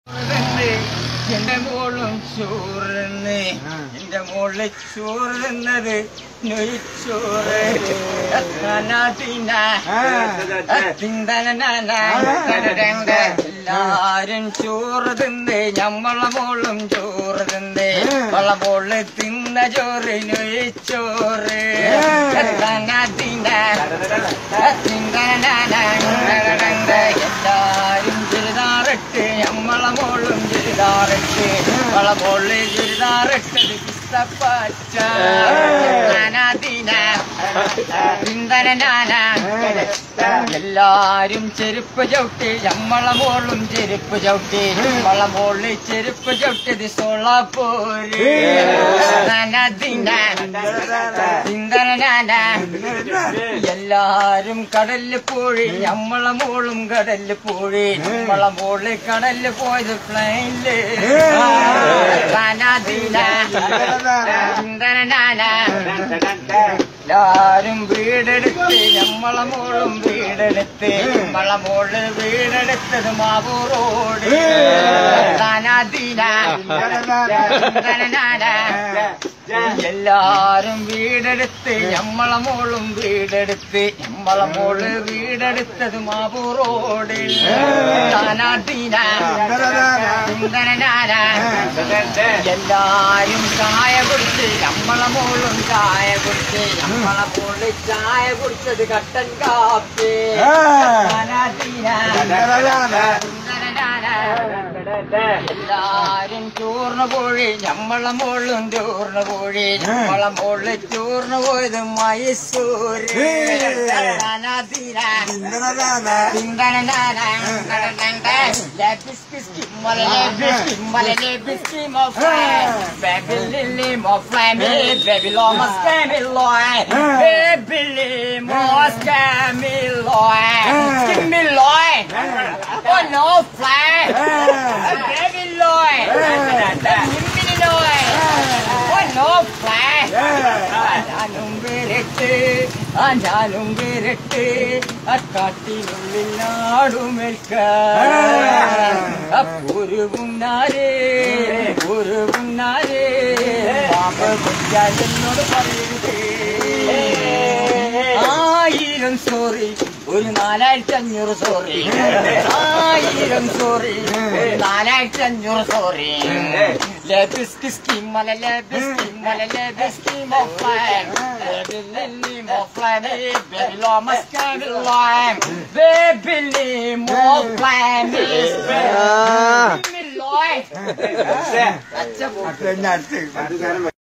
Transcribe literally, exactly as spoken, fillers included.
എന്റെ മോളും ചോറുന്ന് എന്റെ മോളിൽ ചോറുന്നത് നൊയ്ച്ചോറ് എല്ലാരും ചോറ് തിന്ന് ഞമ്മളെ മോളും ചോറ് തിന്ന് വള മോള് തിന്ന ചോറ് നൊയ്ച്ചോറ് എല്ലാരും ചുരിദാറിട്ട് ഞമ്മളെ മോളും ചുരിദാറിട്ട് വള മോള് ചുരിദാറിട്ടത് പിസ്തപ്പച്ച എല്ലാരും ചെരുപ്പ് ചവിട്ടി ഞമ്മളെ മോളും ചെരുപ്പ് ചവിട്ടി നമ്മളെ മോളിൽ ചെരുപ്പ് ചവിട്ടിയത് സോളാപ്പൂര് എല്ലാരും കടലില് പോയി ഞമ്മളെ മോളും കടലില് പോയി നമ്മളെ മോള് കടലില് പോയത് പ്ലെയിനില് എല്ലാരും വീടെടുത്ത് ഞമ്മളെ മോളും വീടെടുത്ത് നമ്മളെ മോള് വീടെടുത്തത് മാവൂറോട് എല്ലാരും വീടെടുത്ത് ഞമ്മളെ മോളും വീടെടുത്ത് നമ്മളെ മോള് വീടെടുത്തത് മാവൂറോട് എല്ലാരും ചായ കുടിച്ച് നമ്മളെ മോളും ചായ കുടിച്ച് നമ്മളെ മോള് ചായ കുടിച്ചത് കട്ടൻ കാപ്പി എല്ലാരും ചോറിന് പോയി നമ്മളെ മോളും ചോറിന് പോയി നമ്മളെ മോള് ചോറിന് പോയത് Mysore Oh no, fly! Baby Lloyd! Mini Lloyd! Oh no, fly! ഞാനും വേറിട്ട് ഞാനും വേറിട്ട് അക്കാട്ടിനുള്ളിൽ നാടുമേൽക്ക ഒരു പുന്നാരേ ഒരു പുന്നാരേ പാമ്പ് കൊച്ചാൽ എന്നോട് പറയരുത് ആയിരം സോറി ഒരു നാലായിരത്തി അഞ്ഞൂറ് സോറി ആയിരം സോറി ഒരു നാലായിരത്തി അഞ്ഞൂറ് സോറി ലെബിസ്കി സ്കീം മല ലെബിസ്കി മല ലെബിസ്കി മോഫ്ലാൻ ബേബിലി മോഫ്ലാൻ ബേബിലോ മസ്കാബിൽ ലൈം ബേബിലി മോഫ്ലാൻ ബേബിലി ലോയ് അച്ഛ